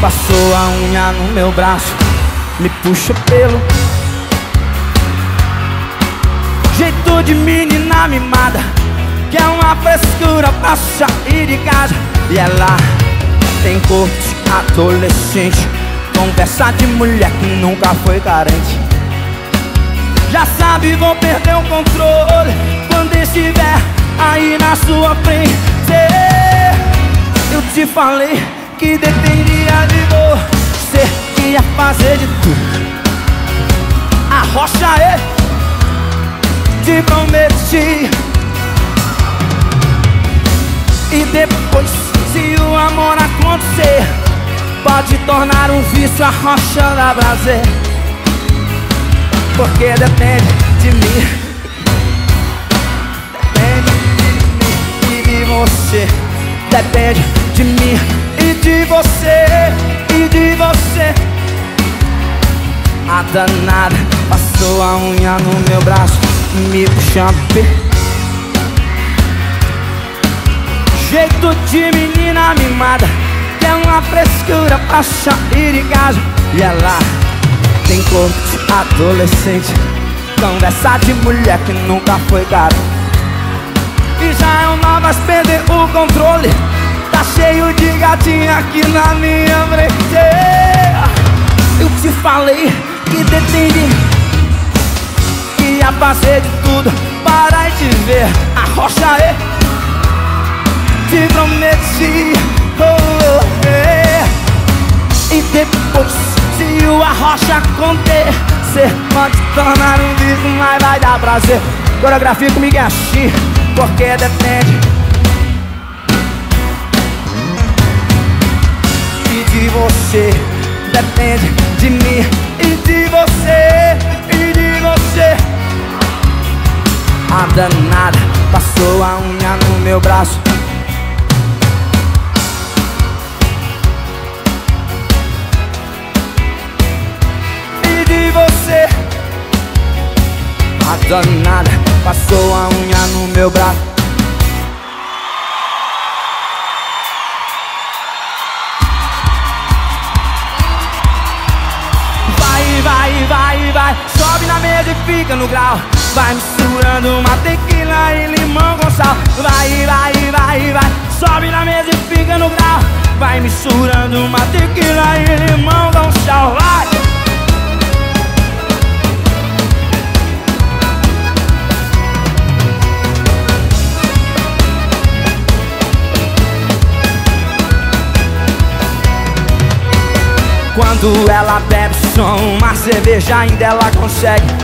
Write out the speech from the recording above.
passou a unha no meu braço, me puxa pelo jeito de menina mimada, que é uma frescura pra sair de casa. E ela tem corpo de adolescente, conversa de mulher que nunca foi carente. Já sabe, vou perder o controle quando estiver aí na sua frente. Eu te falei que dependia de você, que ia fazer de tudo. A rocha te prometi. E depois, se o amor acontecer, pode tornar um vício a rocha da prazer. Porque depende de mim, depende de mim e de você. Depende de mim e de você, e de você. A danada passou a unha no meu braço, me puxando. Jeito de menina mimada, que é uma frescura pra sair de casa. E ela tem corpo de adolescente, conversa de mulher que nunca foi cara. E já é uma mais perder o controle, tá cheio de gatinha aqui na minha frente. Eu te falei que depende, que ia fazer de tudo para te ver. A rocha te prometi, e depois, se o arrocha acontecer, pode tornar um vício, mas vai dar prazer. Coreografia comigo é assim, porque depende e de você. Depende de mim e de você, e de você. A danada passou a unha no meu braço, você. A danada passou a unha no meu braço. Vai, vai, vai, vai, sobe na mesa e fica no grau. Vai misturando uma tequila e limão com sal. Vai, vai, vai, vai, sobe na mesa e fica no grau. Vai misturando uma tequila e limão com sal. Vai! Quando ela bebe só uma cerveja, ainda ela consegue